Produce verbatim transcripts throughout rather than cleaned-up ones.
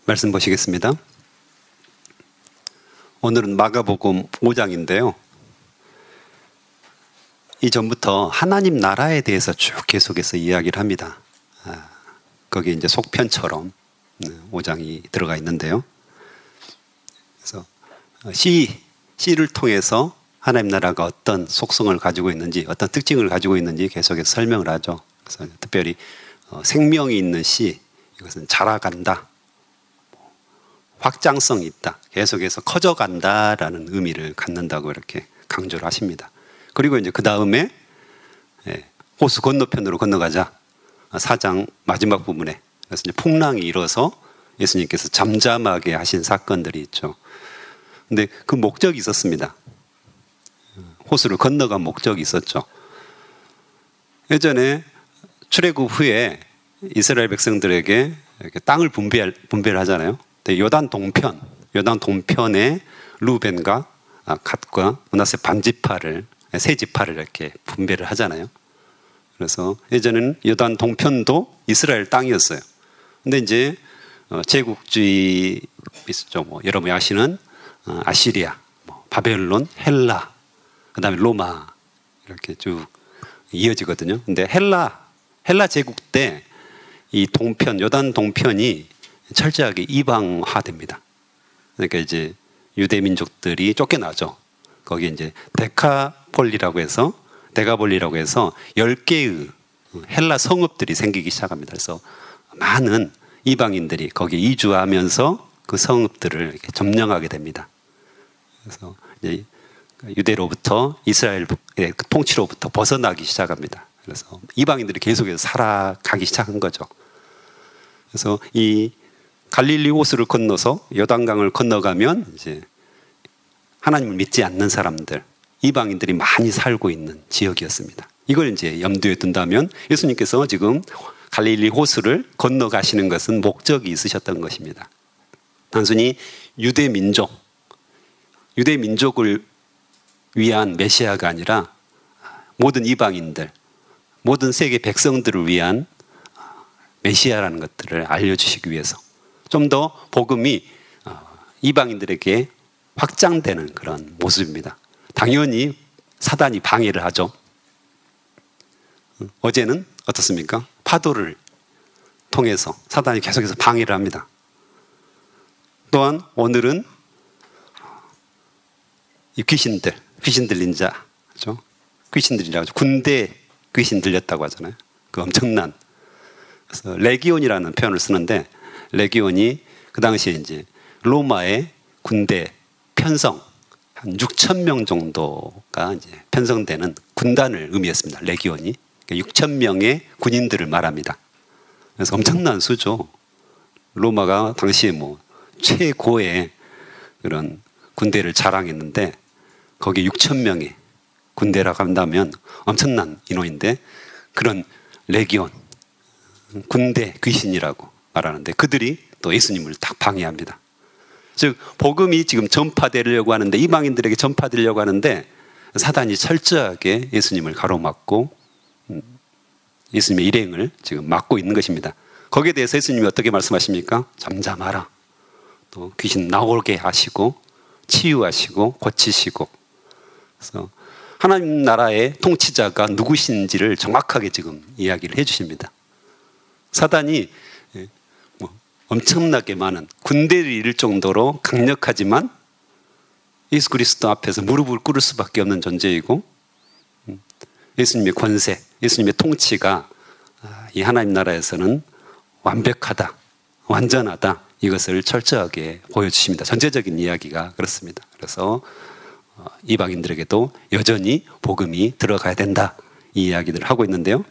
말씀 보시겠습니다. 오늘은 마가복음 오 장인데요. 이전부터 하나님 나라에 대해서 쭉 계속해서 이야기를 합니다. 아, 거기에 이제 속편처럼 오 장이 들어가 있는데요. 그래서 시, 시를 통해서 하나님 나라가 어떤 속성을 가지고 있는지, 어떤 특징을 가지고 있는지 계속해서 설명을 하죠. 그래서 특별히 어, 생명이 있는 시, 이것은 자라간다, 확장성이 있다, 계속해서 커져간다라는 의미를 갖는다고 이렇게 강조를 하십니다. 그리고 이제 그 다음에 호수 건너편으로 건너가자 사 장 마지막 부분에 그래서 이제 풍랑이 일어서 예수님께서 잠잠하게 하신 사건들이 있죠. 근데 그 목적이 있었습니다. 호수를 건너간 목적이 있었죠. 예전에 출애굽 후에 이스라엘 백성들에게 이렇게 땅을 분배 분배를 하잖아요. 요단 동편, 요단 동편에 루벤과 갓과 므낫세 반지파를 세 지파를 이렇게 분배를 하잖아요. 그래서 예전에는 요단 동편도 이스라엘 땅이었어요. 근데 이제 제국주의 있었죠. 뭐 여러분이 아시는 아시리아, 뭐 바벨론, 헬라, 그다음에 로마 이렇게 쭉 이어지거든요. 근데 헬라 헬라 제국 때 이 동편, 요단 동편이 철저하게 이방화됩니다. 그러니까 이제 유대 민족들이 쫓겨나죠. 거기 이제 데카폴리라고 해서 데가폴리라고 해서 열 개의 헬라 성읍들이 생기기 시작합니다. 그래서 많은 이방인들이 거기에 이주하면서 그 성읍들을 이렇게 점령하게 됩니다. 그래서 이제 유대로부터 이스라엘 통치로부터 벗어나기 시작합니다. 그래서 이방인들이 계속해서 살아가기 시작한 거죠. 그래서 이 갈릴리 호수를 건너서 요단강을 건너가면 이제 하나님을 믿지 않는 사람들, 이방인들이 많이 살고 있는 지역이었습니다. 이걸 이제 염두에 둔다면 예수님께서 지금 갈릴리 호수를 건너가시는 것은 목적이 있으셨던 것입니다. 단순히 유대 민족, 유대 민족을 위한 메시아가 아니라 모든 이방인들, 모든 세계 백성들을 위한 메시아라는 것들을 알려주시기 위해서 좀 더 복음이 이방인들에게 확장되는 그런 모습입니다. 당연히 사단이 방해를 하죠. 어제는 어떻습니까? 파도를 통해서 사단이 계속해서 방해를 합니다. 또한 오늘은 이 귀신들, 귀신 들린 자, 그렇죠? 귀신들이라고 하죠. 군대 귀신 들렸다고 하잖아요. 그 엄청난. 그래서 레기온이라는 표현을 쓰는데, 레기온이 그 당시에 이제 로마의 군대 편성, 한 육천 명 정도가 이제 편성되는 군단을 의미했습니다. 레기온이. 그러니까 육천 명의 군인들을 말합니다. 그래서 엄청난 수죠. 로마가 당시에 뭐 최고의 그런 군대를 자랑했는데, 거기에 육천 명의 군대라고 한다면 엄청난 인원인데, 그런 레기온, 군대 귀신이라고 말하는데 그들이 또 예수님을 딱 방해합니다. 즉 복음이 지금 전파되려고 하는데, 이방인들에게 전파되려고 하는데 사단이 철저하게 예수님을 가로막고 예수님의 일행을 지금 막고 있는 것입니다. 거기에 대해서 예수님이 어떻게 말씀하십니까? 잠잠하라. 또 귀신 나오게 하시고 치유하시고 고치시고. 그래서 하나님 나라의 통치자가 누구신지를 정확하게 지금 이야기를 해주십니다. 사단이 뭐 엄청나게 많은 군대를 이룰 정도로 강력하지만 예수 그리스도 앞에서 무릎을 꿇을 수밖에 없는 존재이고, 예수님의 권세, 예수님의 통치가 이 하나님 나라에서는 완벽하다, 완전하다, 이것을 철저하게 보여주십니다. 전체적인 이야기가 그렇습니다. 그래서 이방인들에게도 여전히 복음이 들어가야 된다, 이 이야기들을 하고 있는데요.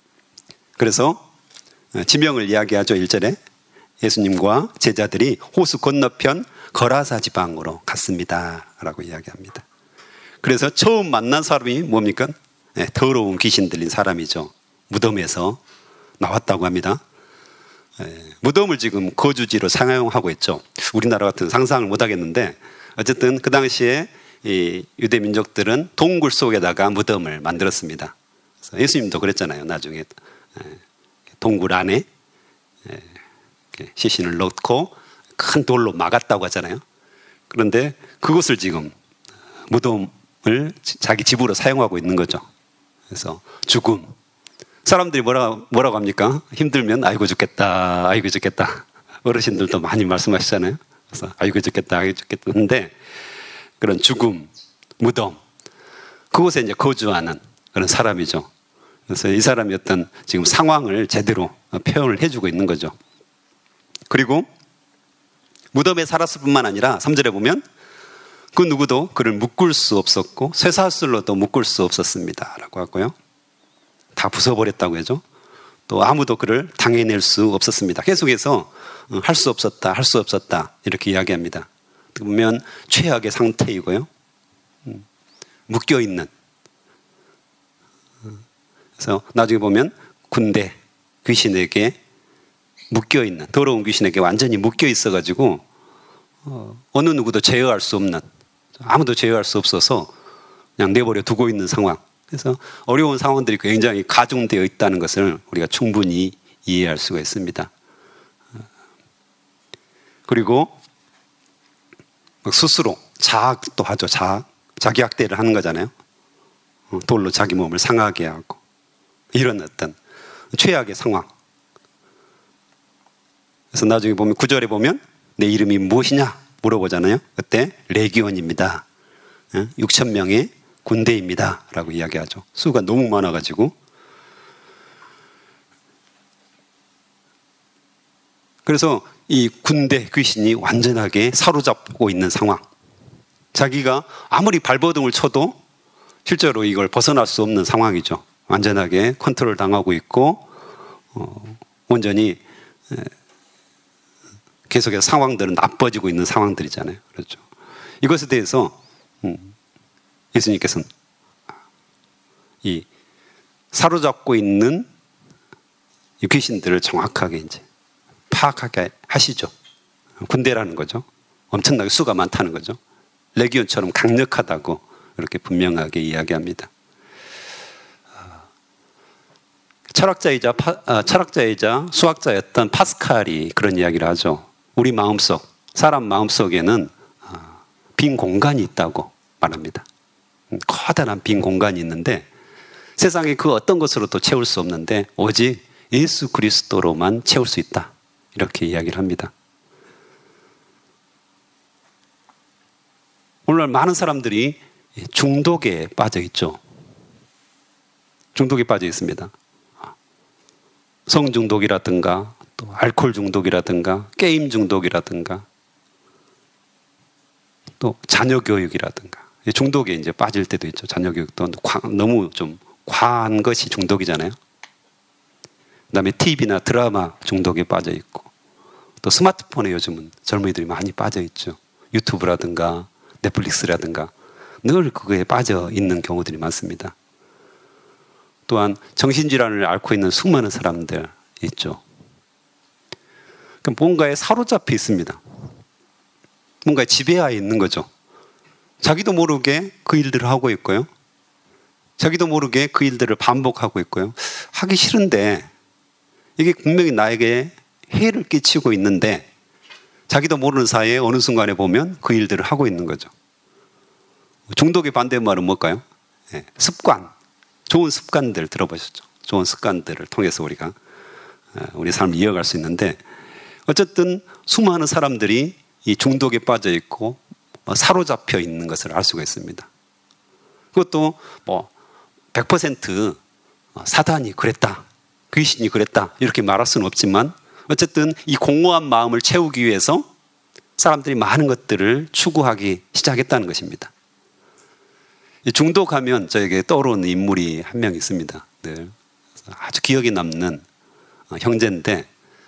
그래서 지명을 이야기하죠. 일 절에 예수님과 제자들이 호수 건너편 거라사 지방으로 갔습니다 라고 이야기합니다. 그래서 처음 만난 사람이 뭡니까? 네, 더러운 귀신 들린 사람이죠. 무덤에서 나왔다고 합니다. 네, 무덤을 지금 거주지로 사용하고 있죠. 우리나라 같은 상상을 못 하겠는데, 어쨌든 그 당시에 이 유대 민족들은 동굴 속에다가 무덤을 만들었습니다. 그래서 예수님도 그랬잖아요. 나중에 동굴 안에 시신을 넣고 큰 돌로 막았다고 하잖아요. 그런데 그것을 지금 무덤을 자기 집으로 사용하고 있는 거죠. 그래서 죽음. 사람들이 뭐라, 뭐라고 합니까? 힘들면 아이고 죽겠다, 아이고 죽겠다. 어르신들도 많이 말씀하시잖아요. 그래서 아이고 죽겠다, 아이고 죽겠다. 근데 그런 죽음, 무덤, 그곳에 이제 거주하는 그런 사람이죠. 그래서 이 사람이 어떤 지금 상황을 제대로 표현을 해주고 있는 거죠. 그리고 무덤에 살았을 뿐만 아니라 삼 절에 보면 그 누구도 그를 묶을 수 없었고 쇠사슬로도 묶을 수 없었습니다 라고 하고요. 다 부숴버렸다고 하죠. 또 아무도 그를 당해낼 수 없었습니다. 계속해서 할 수 없었다, 할 수 없었다 이렇게 이야기합니다. 보면 최악의 상태이고요. 묶여있는. 그래서 나중에 보면 군대, 귀신에게 묶여있는, 더러운 귀신에게 완전히 묶여있어가지고 어, 어느 누구도 제어할 수 없는, 아무도 제어할 수 없어서 그냥 내버려 두고 있는 상황. 그래서 어려운 상황들이 굉장히 가중되어 있다는 것을 우리가 충분히 이해할 수가 있습니다. 그리고 스스로 자학도 하죠. 자학. 자기 학대를 하는 거잖아요. 돌로 자기 몸을 상하게 하고 이런 어떤 최악의 상황. 그래서 나중에 보면 구 절에 보면 내 이름이 무엇이냐 물어보잖아요. 그때 레기온입니다. 육천 명의 군대입니다 라고 이야기하죠. 수가 너무 많아가지고. 그래서 이 군대 귀신이 완전하게 사로잡고 있는 상황. 자기가 아무리 발버둥을 쳐도 실제로 이걸 벗어날 수 없는 상황이죠. 완전하게 컨트롤 당하고 있고 어, 온전히 계속해서 상황들은 나빠지고 있는 상황들이잖아요. 그렇죠. 이것에 대해서 음, 예수님께서는 이 사로잡고 있는 이 귀신들을 정확하게 이제 파악하게 하시죠. 군대라는 거죠. 엄청나게 수가 많다는 거죠. 레기온처럼 강력하다고 이렇게 분명하게 이야기합니다. 철학자이자 파, 아, 철학자이자 수학자였던 파스칼이 그런 이야기를 하죠. 우리 마음속, 사람 마음속에는 아, 빈 공간이 있다고 말합니다. 커다란 빈 공간이 있는데 세상에 그 어떤 것으로도 채울 수 없는데 오직 예수 그리스도로만 채울 수 있다. 이렇게 이야기를 합니다. 오늘날 많은 사람들이 중독에 빠져 있죠. 중독에 빠져 있습니다. 성중독이라든가 또 알코올 중독이라든가 게임 중독이라든가 또 자녀교육이라든가 중독에 이제 빠질 때도 있죠. 자녀교육도 너무 좀 과한 것이 중독이잖아요. 그다음에 티비나 드라마 중독에 빠져 있고 또 스마트폰에 요즘은 젊은이들이 많이 빠져 있죠. 유튜브라든가 넷플릭스라든가 늘 그거에 빠져 있는 경우들이 많습니다. 또한 정신질환을 앓고 있는 수많은 사람들 있죠. 그럼 뭔가에 사로잡혀 있습니다. 뭔가에 지배하에 있는 거죠. 자기도 모르게 그 일들을 하고 있고요. 자기도 모르게 그 일들을 반복하고 있고요. 하기 싫은데 이게 분명히 나에게 해를 끼치고 있는데 자기도 모르는 사이에 어느 순간에 보면 그 일들을 하고 있는 거죠. 중독의 반대말은 뭘까요? 네, 습관. 좋은 습관들 들어보셨죠? 좋은 습관들을 통해서 우리가 우리 삶을 이어갈 수 있는데 어쨌든 수많은 사람들이 이 중독에 빠져 있고 사로잡혀 있는 것을 알 수가 있습니다. 그것도 뭐 백 퍼센트 사단이 그랬다, 귀신이 그랬다 이렇게 말할 수는 없지만 어쨌든 이 공허한 마음을 채우기 위해서 사람들이 많은 것들을 추구하기 시작했다는 것입니다. 중독하면 저에게 떠오르는 인물이 한 명 있습니다. 늘 아주 기억에 남는 형제인데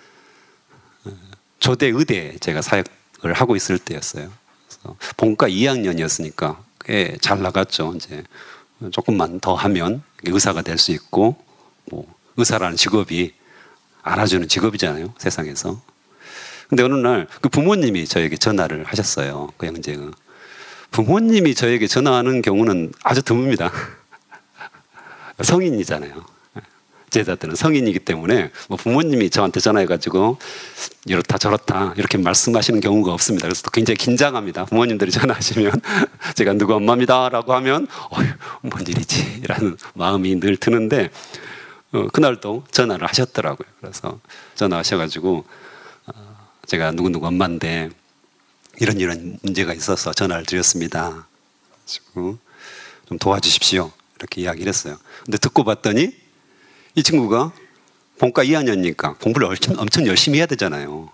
조대 의대에 제가 사역을 하고 있을 때였어요. 그래서 본과 이 학년이었으니까 꽤 잘 나갔죠. 이제 조금만 더 하면 의사가 될 수 있고 뭐 의사라는 직업이 알아주는 직업이잖아요. 세상에서. 근데 어느 날 그 부모님이 저에게 전화를 하셨어요. 그 형제가. 부모님이 저에게 전화하는 경우는 아주 드뭅니다. 성인이잖아요. 제자들은 성인이기 때문에 뭐 부모님이 저한테 전화해가지고 이렇다 저렇다 이렇게 말씀하시는 경우가 없습니다. 그래서 또 굉장히 긴장합니다. 부모님들이 전화하시면 제가 누구 엄마입니다라고 하면 어휴, 뭔 일이지? 라는 마음이 늘 드는데 어, 그날도 전화를 하셨더라고요. 그래서 전화하셔가지고 어, 제가 누구누구 엄마인데 이런 이런 문제가 있어서 전화를 드렸습니다. 그래가지고 좀 도와주십시오. 이렇게 이야기를 했어요. 근데 듣고 봤더니 이 친구가 본과 이 학년이니까 공부를 엄청, 엄청 열심히 해야 되잖아요.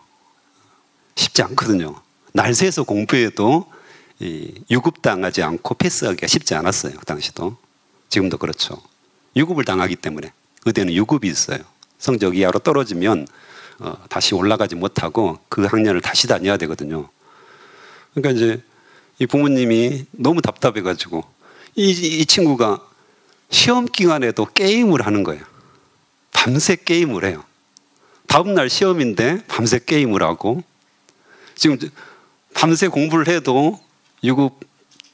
쉽지 않거든요. 날 새서 공부해도 이 유급당하지 않고 패스하기가 쉽지 않았어요. 그 당시도. 지금도 그렇죠. 유급을 당하기 때문에. 의대는 유급이 있어요. 성적 이하로 떨어지면 어, 다시 올라가지 못하고 그 학년을 다시 다녀야 되거든요. 그러니까 이제 이 부모님이 너무 답답해가지고 이, 이 친구가 시험 기간에도 게임을 하는 거예요. 밤새 게임을 해요. 다음날 시험인데 밤새 게임을 하고 지금 밤새 공부를 해도 유급을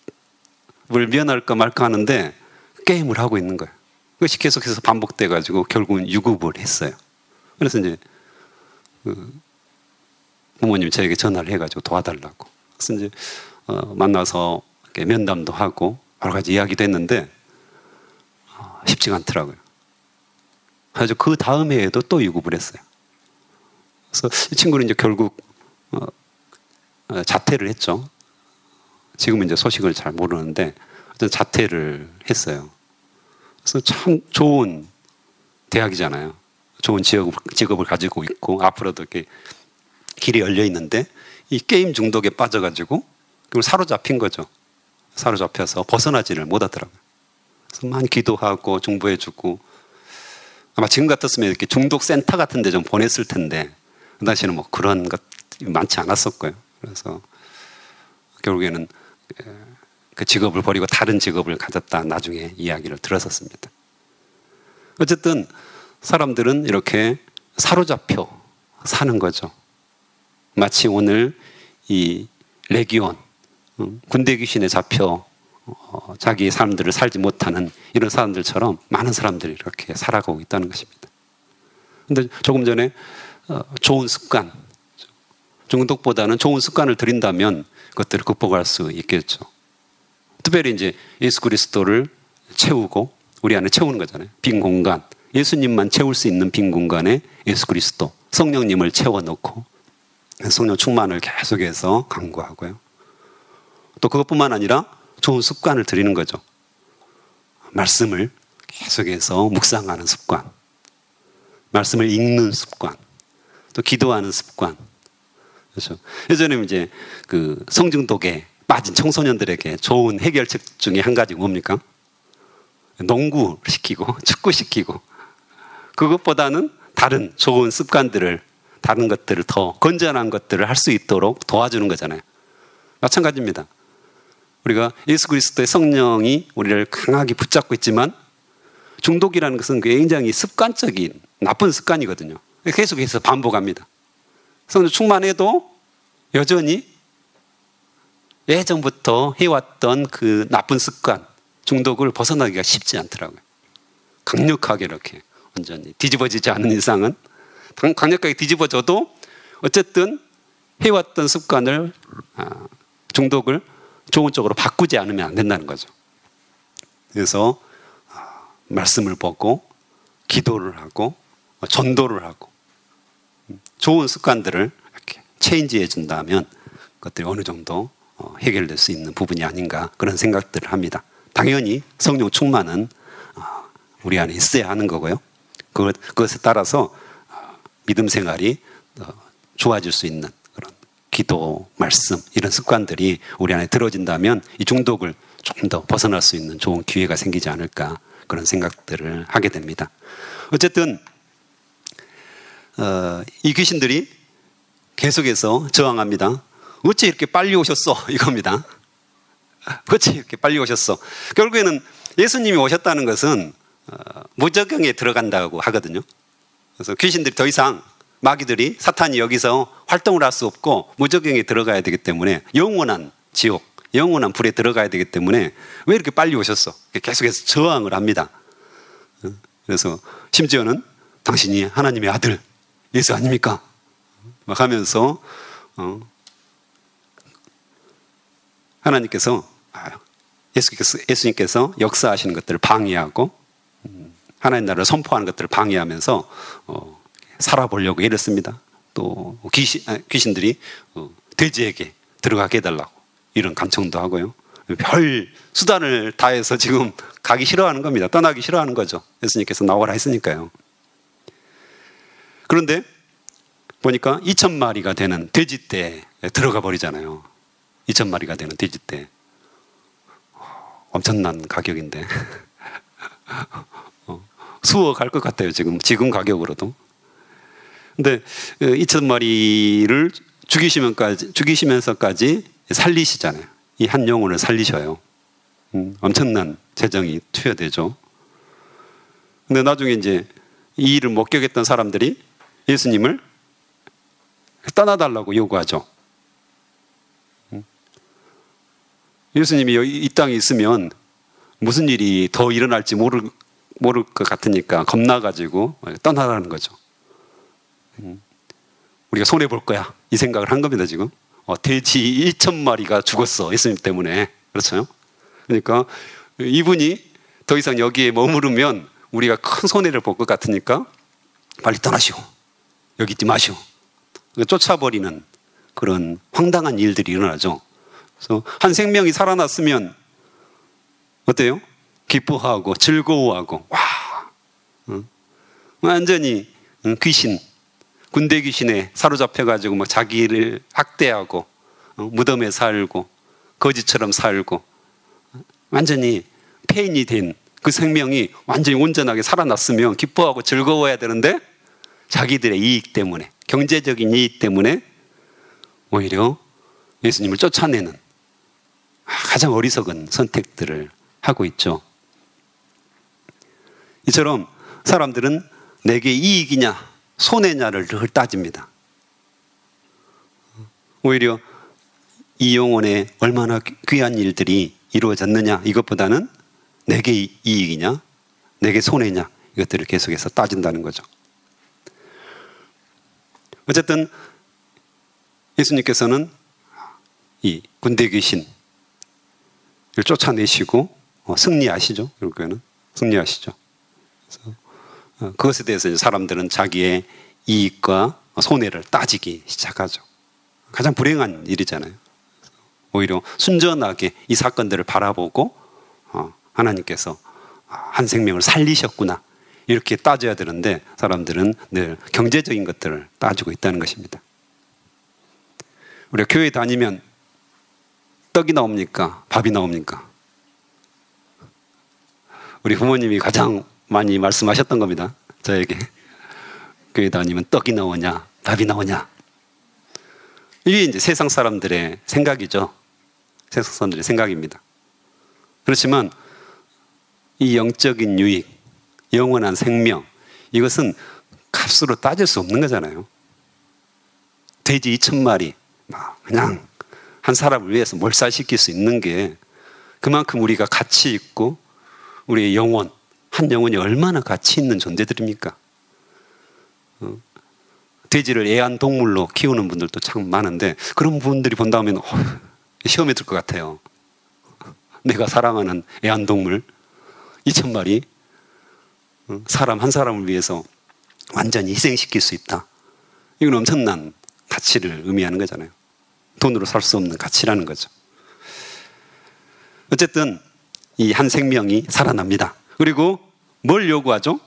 면할까 말까 하는데 게임을 하고 있는 거예요. 그것이 계속해서 반복돼가지고 결국은 유급을 했어요. 그래서 이제 그 부모님이 저에게 전화를 해가지고 도와달라고. 그래서 이제 어 만나서 이렇게 면담도 하고 여러 가지 이야기도 했는데 어 쉽지가 않더라고요. 그래서 그 다음 해에도 또 유급을 했어요. 그래서 이 친구는 이제 결국 어 어 자퇴를 했죠. 지금은 이제 소식을 잘 모르는데 어떤 자퇴를 했어요. 그래서 참 좋은 대학이잖아요. 좋은 직업을, 직업을 가지고 있고 앞으로도 이렇게 길이 열려 있는데 이 게임 중독에 빠져가지고 그걸 사로잡힌 거죠. 사로잡혀서 벗어나지를 못하더라고요. 그래서 많이 기도하고 중보해주고 아마 지금 같았으면 이렇게 중독 센터 같은 데 좀 보냈을 텐데 그 당시에는 뭐 그런 것 많지 않았을 거예요. 그래서 결국에는 그 직업을 버리고 다른 직업을 가졌다 나중에 이야기를 들었었습니다. 어쨌든 사람들은 이렇게 사로잡혀 사는 거죠. 마치 오늘 이 레기온 군대 귀신에 잡혀 어, 자기의 삶들을 살지 못하는 이런 사람들처럼 많은 사람들이 이렇게 살아가고 있다는 것입니다. 그런데 조금 전에 어, 좋은 습관, 중독보다는 좋은 습관을 들인다면 그것들을 극복할 수 있겠죠. 특별히 이제 예수 그리스도를 채우고 우리 안에 채우는 거잖아요. 빈 공간, 예수님만 채울 수 있는 빈 공간에 예수 그리스도, 성령님을 채워놓고 성령 충만을 계속해서 강구하고요. 또 그것뿐만 아니라 좋은 습관을 들이는 거죠. 말씀을 계속해서 묵상하는 습관, 말씀을 읽는 습관, 또 기도하는 습관. 그렇죠. 예전에 이제 그 성중독에 빠진 청소년들에게 좋은 해결책 중에 한 가지가 뭡니까? 농구 시키고 축구 시키고 그것보다는 다른 좋은 습관들을 다른 것들을 더 건전한 것들을 할 수 있도록 도와주는 거잖아요. 마찬가지입니다. 우리가 예수 그리스도의 성령이 우리를 강하게 붙잡고 있지만 중독이라는 것은 굉장히 습관적인 나쁜 습관이거든요. 계속해서 반복합니다. 성령 충만해도 여전히 예전부터 해왔던 그 나쁜 습관, 중독을 벗어나기가 쉽지 않더라고요. 강력하게 이렇게 완전히 뒤집어지지 않은 이상은 강력하게 뒤집어져도 어쨌든 해왔던 습관을 중독을 좋은 쪽으로 바꾸지 않으면 안 된다는 거죠. 그래서 말씀을 보고 기도를 하고 전도를 하고 좋은 습관들을 이렇게 체인지해 준다면 그것들이 어느 정도 해결될 수 있는 부분이 아닌가 그런 생각들을 합니다. 당연히 성령 충만은 우리 안에 있어야 하는 거고요. 그것, 그것에 따라서 믿음 생활이 좋아질 수 있는 그런 기도, 말씀 이런 습관들이 우리 안에 들어진다면 이 중독을 조금 더 벗어날 수 있는 좋은 기회가 생기지 않을까 그런 생각들을 하게 됩니다. 어쨌든 어, 이 귀신들이 계속해서 저항합니다. 어째 이렇게 빨리 오셨어? 이겁니다. 어째 이렇게 빨리 오셨어? 결국에는 예수님이 오셨다는 것은 어, 무저경에 들어간다고 하거든요. 그래서 귀신들이 더 이상 마귀들이 사탄이 여기서 활동을 할 수 없고 무저경에 들어가야 되기 때문에 영원한 지옥, 영원한 불에 들어가야 되기 때문에 왜 이렇게 빨리 오셨어? 계속해서 저항을 합니다. 그래서 심지어는 당신이 하나님의 아들 예수 아닙니까? 막 하면서 어, 하나님께서 예수께서, 예수님께서 역사하시는 것들을 방해하고 음, 하나님 나라를 선포하는 것들을 방해하면서 어, 살아보려고 애를 씁니다. 또 귀신, 아, 귀신들이 어, 돼지에게 들어가게 해달라고 이런 간청도 하고요. 별 수단을 다해서 지금 가기 싫어하는 겁니다. 떠나기 싫어하는 거죠. 예수님께서 나오라 했으니까요. 그런데 보니까 이천 마리가 되는 돼지떼에 들어가 버리잖아요. 이천 마리가 되는 돼지떼. 엄청난 가격인데 어, 수억 갈 것 같아요. 지금 지금 가격으로도. 근데 이천 마리를 죽이시면까지 죽이시면서까지 살리시잖아요. 이 한 영혼을 살리셔요. 음, 엄청난 재정이 투여되죠. 근데 나중에 이제 이 일을 목격했던 사람들이 예수님을 떠나달라고 요구하죠. 음. 예수님이 이, 이 땅에 있으면 무슨 일이 더 일어날지 모를, 모를 것 같으니까 겁나가지고 떠나라는 거죠. 음. 우리가 손해볼 거야. 이 생각을 한 겁니다, 지금. 어, 돼지 이천 마리가 죽었어. 예수님 때문에. 그렇죠? 그러니까 이분이 더 이상 여기에 머무르면 우리가 큰 손해를 볼 것 같으니까 빨리 떠나시오. 여기 있지 마시오. 쫓아버리는 그런 황당한 일들이 일어나죠. 그래서 한 생명이 살아났으면 어때요? 기뻐하고 즐거워하고 와, 응? 완전히 귀신, 군대 귀신에 사로잡혀가지고 막 자기를 학대하고 어? 무덤에 살고 거지처럼 살고 완전히 폐인이 된 그 생명이 완전히 온전하게 살아났으면 기뻐하고 즐거워해야 되는데 자기들의 이익 때문에 경제적인 이익 때문에 오히려 예수님을 쫓아내는 가장 어리석은 선택들을 하고 있죠. 이처럼 사람들은 내게 이익이냐 손해냐를 늘 따집니다. 오히려 이 영혼에 얼마나 귀한 일들이 이루어졌느냐 이것보다는 내게 이익이냐 내게 손해냐 이것들을 계속해서 따진다는 거죠. 어쨌든 예수님께서는 이 군대 귀신을 쫓아내시고 승리하시죠. 결국에는 승리하시죠. 그래서 그것에 대해서 사람들은 자기의 이익과 손해를 따지기 시작하죠. 가장 불행한 일이잖아요. 오히려 순전하게 이 사건들을 바라보고 하나님께서 한 생명을 살리셨구나 이렇게 따져야 되는데 사람들은 늘 경제적인 것들을 따지고 있다는 것입니다. 우리가 교회 다니면 떡이 나옵니까? 밥이 나옵니까? 우리 부모님이 가장 많이 말씀하셨던 겁니다. 저에게 교회 다니면 떡이 나오냐 밥이 나오냐 이게 이제 세상 사람들의 생각이죠. 세상 사람들의 생각입니다. 그렇지만 이 영적인 유익, 영원한 생명 이것은 값으로 따질 수 없는 거잖아요. 돼지 이천 마리 그냥 한 사람을 위해서 몰살시킬 수 있는 게 그만큼 우리가 가치 있고 우리의 영혼, 한 영혼이 얼마나 가치 있는 존재들입니까? 어, 돼지를 애완동물로 키우는 분들도 참 많은데 그런 분들이 본다면 어, 시험에 들 것 같아요. 내가 사랑하는 애완동물 이천 마리 어, 사람 한 사람을 위해서 완전히 희생시킬 수 있다. 이건 엄청난 가치를 의미하는 거잖아요. 돈으로 살 수 없는 가치라는 거죠. 어쨌든 이 한 생명이 살아납니다. 그리고 뭘 요구하죠?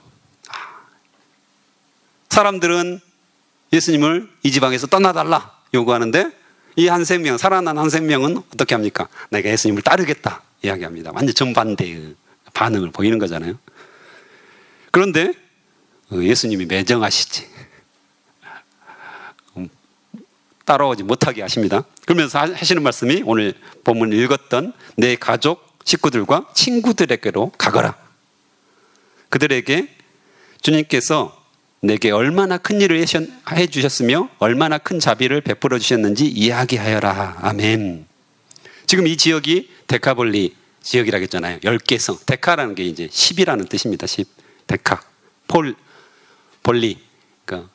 사람들은 예수님을 이 지방에서 떠나달라 요구하는데 이 한 생명, 살아난 한 생명은 어떻게 합니까? 내가 예수님을 따르겠다 이야기합니다. 완전 정반대의 반응을 보이는 거잖아요. 그런데 예수님이 매정하시지 따라오지 못하게 하십니다. 그러면서 하시는 말씀이 오늘 본문 읽었던 내 가족, 식구들과 친구들에게로 가거라. 그들에게 주님께서 내게 얼마나 큰 일을 해주셨으며 얼마나 큰 자비를 베풀어 주셨는지 이야기하여라. 아멘. 지금 이 지역이 데카볼리 지역이라고 했잖아요. 열 개 성. 데카라는 게 이제 십이라는 뜻입니다. 십. 데카. 폴, 폴리, 그러니까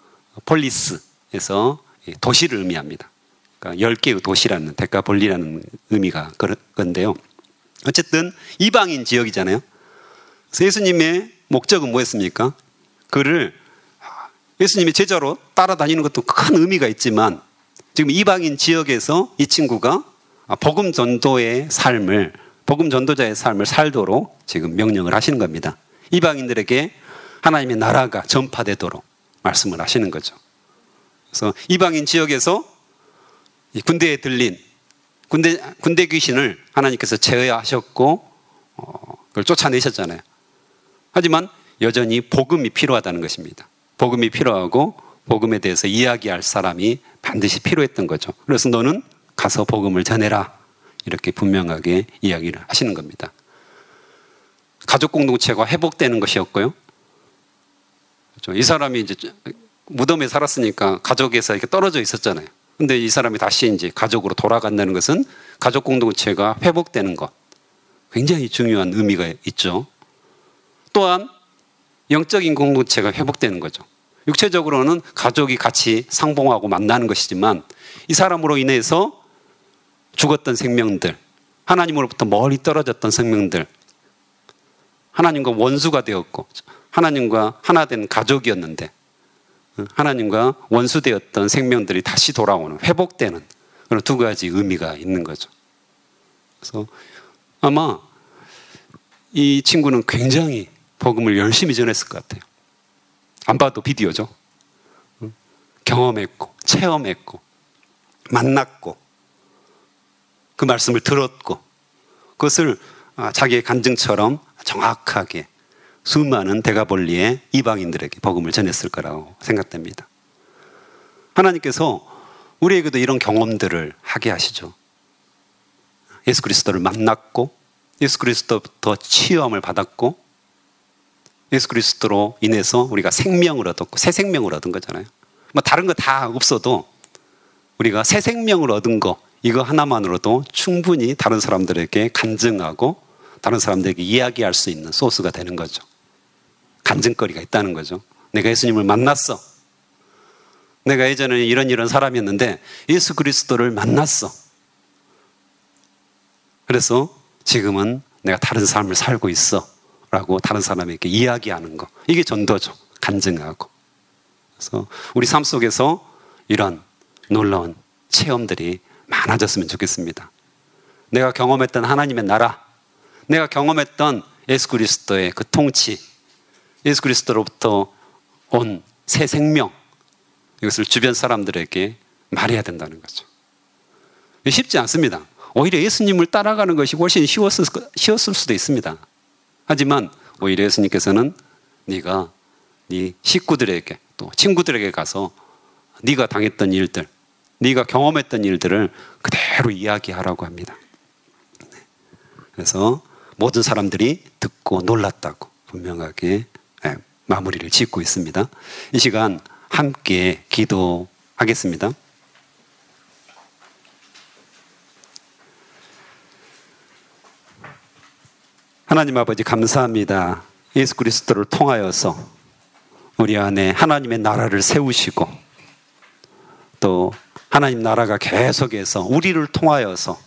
폴리스에서 도시를 의미합니다. 그러니까 열 개의 도시라는, 데카폴리라는 의미가 그런데요. 어쨌든 이방인 지역이잖아요. 그래서 예수님의 목적은 뭐였습니까? 그를 예수님의 제자로 따라다니는 것도 큰 의미가 있지만 지금 이방인 지역에서 이 친구가 복음 전도의 삶을, 복음 전도자의 삶을 살도록 지금 명령을 하시는 겁니다. 이방인들에게 하나님의 나라가 전파되도록 말씀을 하시는 거죠. 그래서 이방인 지역에서 군대에 들린 군대, 군대 귀신을 하나님께서 제어하셨고 어, 그걸 쫓아내셨잖아요. 하지만 여전히 복음이 필요하다는 것입니다. 복음이 필요하고 복음에 대해서 이야기할 사람이 반드시 필요했던 거죠. 그래서 너는 가서 복음을 전해라, 이렇게 분명하게 이야기를 하시는 겁니다. 가족 공동체가 회복되는 것이었고요. 그렇죠? 이 사람이 이제 무덤에 살았으니까 가족에서 이렇게 떨어져 있었잖아요. 근데 이 사람이 다시 이제 가족으로 돌아간다는 것은 가족 공동체가 회복되는 것, 굉장히 중요한 의미가 있죠. 또한 영적인 공동체가 회복되는 거죠. 육체적으로는 가족이 같이 상봉하고 만나는 것이지만 이 사람으로 인해서 죽었던 생명들, 하나님으로부터 멀리 떨어졌던 생명들, 하나님과 원수가 되었고 하나님과 하나 된 가족이었는데 하나님과 원수되었던 생명들이 다시 돌아오는, 회복되는 그런 두 가지 의미가 있는 거죠. 그래서 아마 이 친구는 굉장히 복음을 열심히 전했을 것 같아요. 안 봐도 비디오죠. 경험했고 체험했고 만났고 그 말씀을 들었고 그것을 자기의 간증처럼 정확하게 수많은 데가볼리의 이방인들에게 복음을 전했을 거라고 생각됩니다. 하나님께서 우리에게도 이런 경험들을 하게 하시죠. 예수 그리스도를 만났고 예수 그리스도부터 치유함을 받았고 예수 그리스도로 인해서 우리가 생명을 얻었고 새 생명을 얻은 거잖아요. 뭐 다른 거 다 없어도 우리가 새 생명을 얻은 거, 이거 하나만으로도 충분히 다른 사람들에게 간증하고 다른 사람들에게 이야기할 수 있는 소스가 되는 거죠. 간증거리가 있다는 거죠. 내가 예수님을 만났어. 내가 예전에 이런 이런 사람이었는데 예수 그리스도를 만났어. 그래서 지금은 내가 다른 삶을 살고 있어 라고 다른 사람에게 이야기하는 거, 이게 전도죠. 간증하고. 그래서 우리 삶 속에서 이런 놀라운 체험들이 많아졌으면 좋겠습니다. 내가 경험했던 하나님의 나라, 내가 경험했던 예수 그리스도의 그 통치, 예수 그리스도로부터 온 새 생명, 이것을 주변 사람들에게 말해야 된다는 거죠. 쉽지 않습니다. 오히려 예수님을 따라가는 것이 훨씬 쉬웠을, 쉬웠을 수도 있습니다. 하지만 오히려 예수님께서는 네가 네 식구들에게 또 친구들에게 가서 네가 당했던 일들, 네가 경험했던 일들을 그대로 이야기하라고 합니다. 그래서 모든 사람들이 듣고 놀랐다고 분명하게 마무리를 짓고 있습니다. 이 시간 함께 기도하겠습니다. 하나님 아버지 감사합니다. 예수 그리스도를 통하여서 우리 안에 하나님의 나라를 세우시고 또 하나님 나라가 계속해서 우리를 통하여서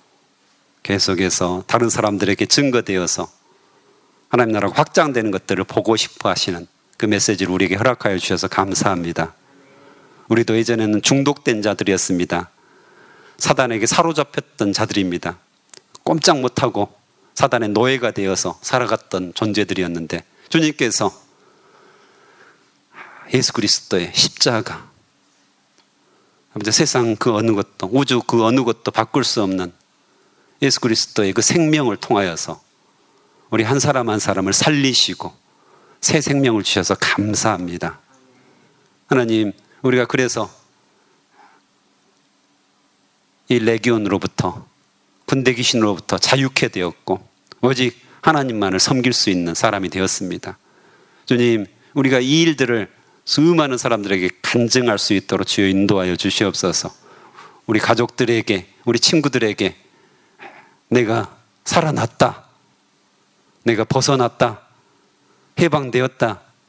계속해서 다른 사람들에게 증거되어서 하나님 나라가 확장되는 것들을 보고 싶어 하시는 그 메시지를 우리에게 허락하여 주셔서 감사합니다. 우리도 예전에는 중독된 자들이었습니다. 사단에게 사로잡혔던 자들입니다. 꼼짝 못하고 사단의 노예가 되어서 살아갔던 존재들이었는데 주님께서 예수 그리스도의 십자가, 세상 그 어느 것도, 우주 그 어느 것도 바꿀 수 없는 예수 그리스도의 그 생명을 통하여서 우리 한 사람 한 사람을 살리시고 새 생명을 주셔서 감사합니다. 하나님, 우리가 그래서 이 레기온으로부터, 군대 귀신으로부터 자유케 되었고 오직 하나님만을 섬길 수 있는 사람이 되었습니다. 주님, 우리가 이 일들을 수많은 사람들에게 간증할 수 있도록 주여 인도하여 주시옵소서. 우리 가족들에게, 우리 친구들에게 내가 살아났다, 내가 벗어났다, 해방되었다,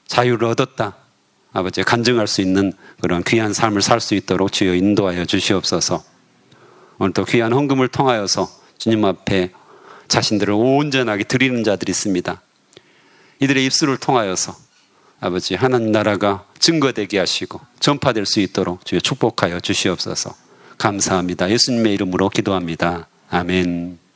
자유를 얻었다, 아버지 간증할 수 있는 그런 귀한 삶을 살 수 있도록 주여 인도하여 주시옵소서. 오늘 또 귀한 헌금을 통하여서 주님 앞에 자신들을 온전하게 드리는 자들이 있습니다. 이들의 입술을 통하여서 아버지 하나님 나라가 증거되게 하시고 전파될 수 있도록 주여 축복하여 주시옵소서. 감사합니다. 예수님의 이름으로 기도합니다. 아멘.